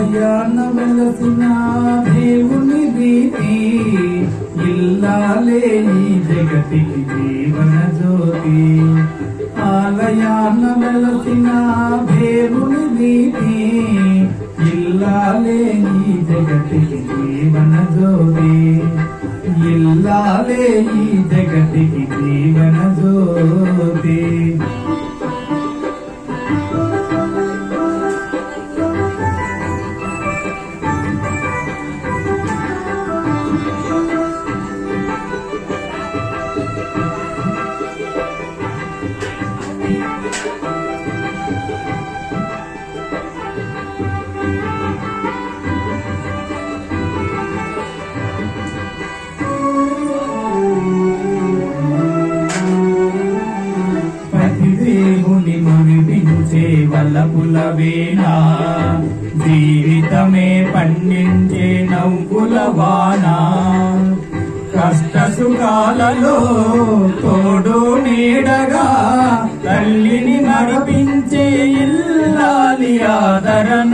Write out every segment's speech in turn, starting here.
ఆలయాన వెలసిన దేవుని రీతి ఇల్లాలే ఈ జగతికి జీవన జ్యోతి. ఆలయాన వెలసిన దేవుని రీతి ఇల్లాలే ఈ జగతికి జీవన జ్యోతి. ఇల్లాలే ఈ జగతికి జీవన జ్యోతి. దేవుని మురిపించే వలపుల వీణ, జీవితమే పండించే నవ్వుల వాన. కష్ట సుఖాలలో తోడు నీడగా తల్లిని నడిపించే ఇల్లాలి ఆదరణ.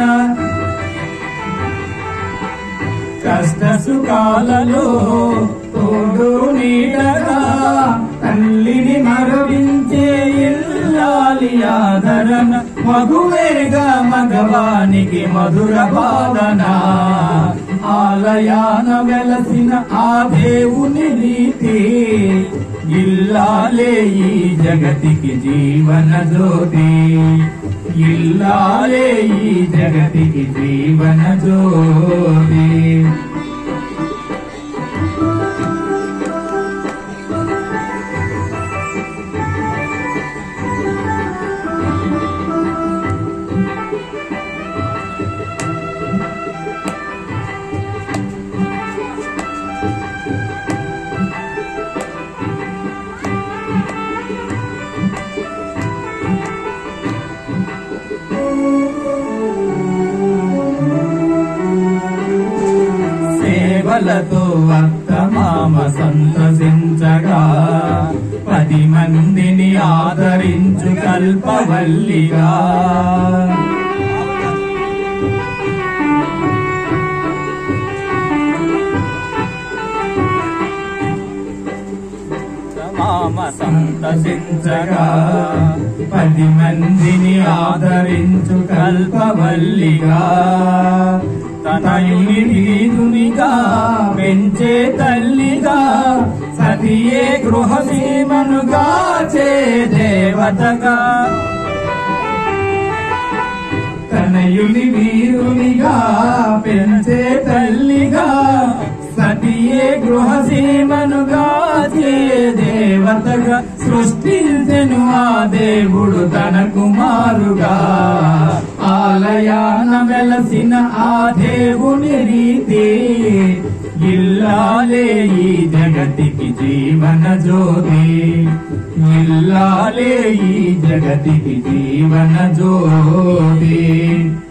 కష్ట సుఖాలలో తోడు నీడగా తల్లిని మరవించే ఇల్లాలి ఆదరణ. మగువేగా మగవానికి మధుర పాలన. ఆలయాన వెలసిన ఆ దేవుని రీతి ఇల్లాలే ఈ జగతికి జీవన జ్యోతి. ఇల్లాలే ఈ జగతికి జీవన జ్యోతి. సేవలతో అత్తమామ సంతసించగా 10 మందిని ఆదరించు కల్పవల్లిగా. మామ సంతసించగా 10 మందిని ఆదరించు కల్పవల్లిగా. తనయుని నీదునిగా పెంచే తల్లిగా, సతియే గృహసీమనుగా చే దేవతగా. తనయుని వీరునిగా పెంచే తల్లిగా, సతియే గృహసీమనుగా చే దేవతగా. సృష్టించెను ఆ దేవుడు తన కుమారుగా. ఆలయాన వెలసిన ఆ దేవుని రీతి ఇల్లాలే ఈ జగతికి జీవన జ్యోతి. ఇల్లాలే ఈ జగతికి జీవన జ్యోతి.